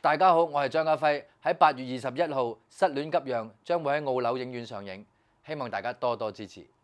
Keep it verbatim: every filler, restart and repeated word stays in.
大家好，我係張家輝。喺八月二十一號，《失戀急讓》將會喺澳紐影院上映，希望大家多多支持。